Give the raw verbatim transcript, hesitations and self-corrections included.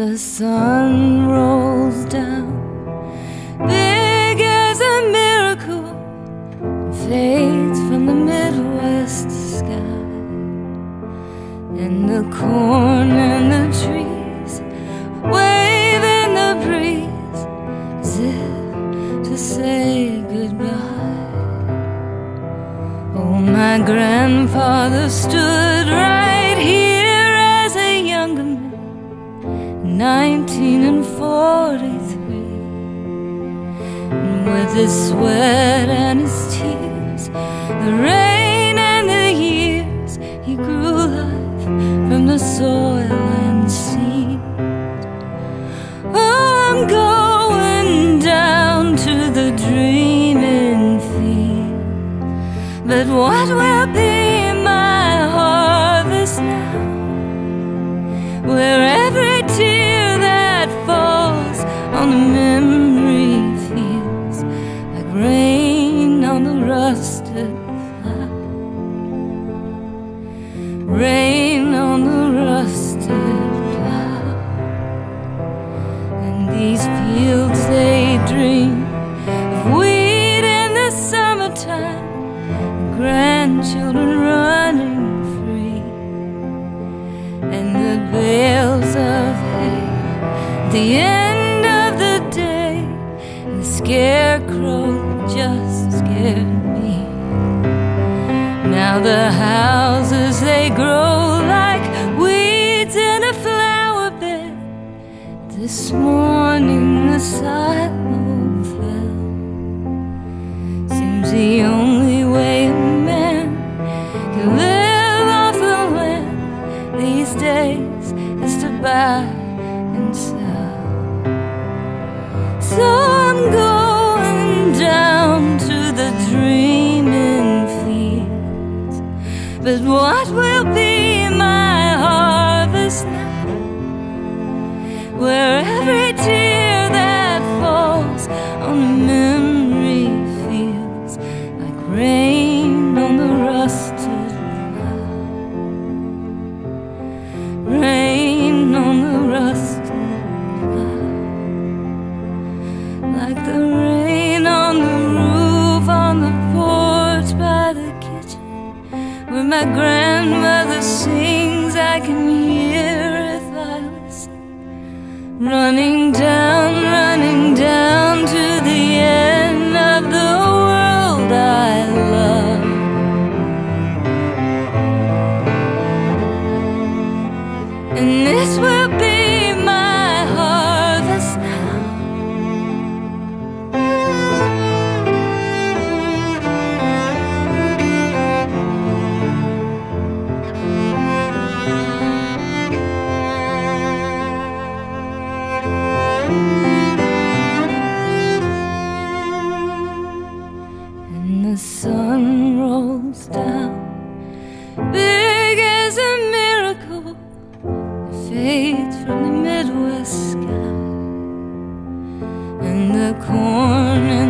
the sun rolls down, big as a miracle, and fades from the Midwest sky. And the corn and the trees wave in the breeze as if to say goodbye. Oh, my grandfather stood right here as a younger man, nineteen and forty-three, and with his sweat and his tears, the rain and the years, he grew life from the soil and seed. Oh, I'm going down to the dreaming field, but what will be my harvest now, where every tear that falls on the memory feels like rain on the rusted flower, rain on the rusted flower. And these fields, they dream of wheat in the summertime, grandchildren running free, and the bales of hay at the end of the day, and the scarecrow just scared me. Now the houses, they grow like weeds in a flower bed. This morning the silo fell. Seems the only way a man can live off the land these days is to buy and sell. So I'm going down to the dreaming fields, but what will be my harvest now, where every tear that falls on the memory feels like rain on the rusted flower, rain on the rusted flower, like the rain on the roof, on the porch by the kitchen, where my grandmother sings. I can hear if I listen, running down, running down to the end of the world I love. And this will be my harvest now. And the sun rolls down, big as a miracle, it fades from the Midwest sky, and the corn and